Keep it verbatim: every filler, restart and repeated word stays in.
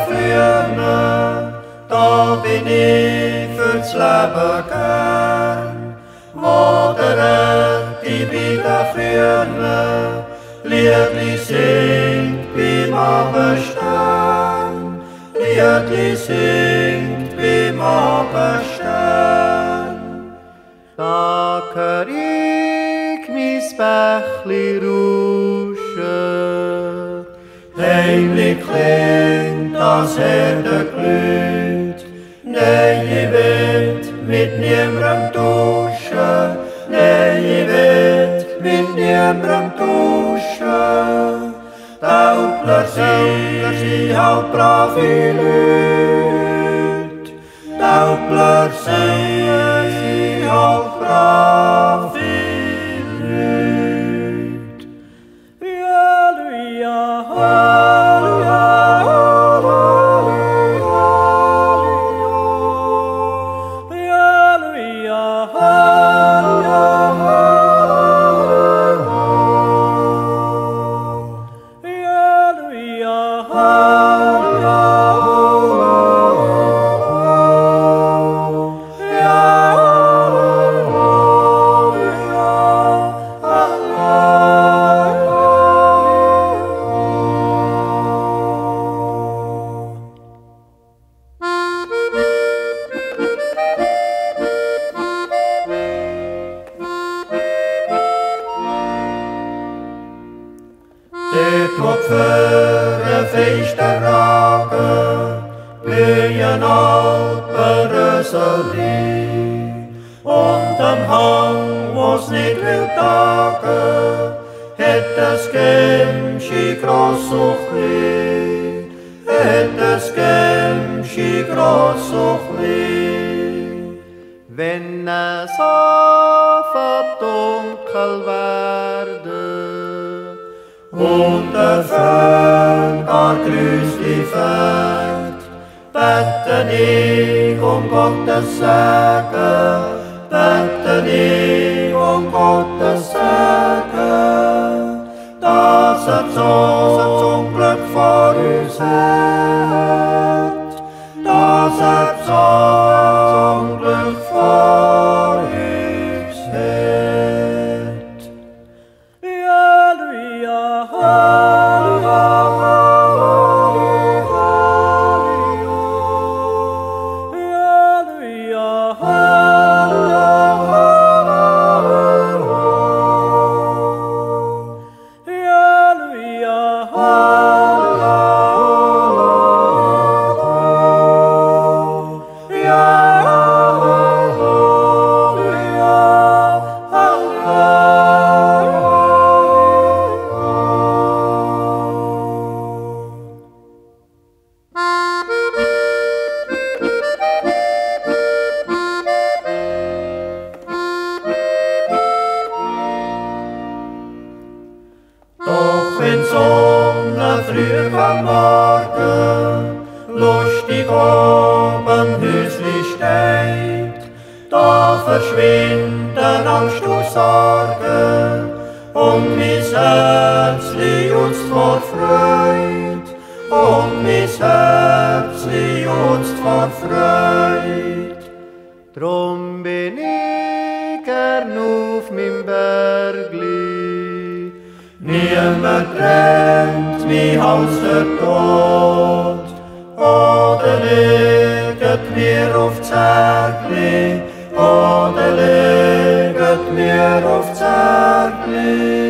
früher, da bin ich fürs Leben gern. Wo der die wieder früher, Liedli singt beim Abendstern, Liedli singt beim Abendstern. Da hör ich mis Bächli rauschen, heimlich klingt das Herdenglüt, nein, ich will mit niemandem tauschen, nein, ich will mit niemandem tauschen. Taupler sie halt brave Lüt, Taupler sie halt brave Lüt. Halleluja, Halleluja, Halleluja, Halleluja, Der Kopfhörer Feisterragen blühen Alpenröseli und am Hang, wo's nicht will tagen, het es Gemschi gross und klein, het es Gemschi gross und klein. wenn es anfängt dunkel werde, und der Föhn gar grüßt die fährt, beten ich um Gottes Segen, beten ich um Gottes Segen, dass er zum Glück vor uns hat, dass er zum Glück vor uns hat. Halleluja, Halleluja, Halleluja, Doch wenn Sonne früh am Morgen lustig oben Hüsli steht, da verschwinden Angst und Sorgen und mis Herzli jutzt vor Freud, und mis Herzli jutzt vor Freud. drum bin ich gern auf mim Bergli. Niemand trennt mich aus der Tod, oder liegt mir auf Zergli, oder liegt mir auf Zergli.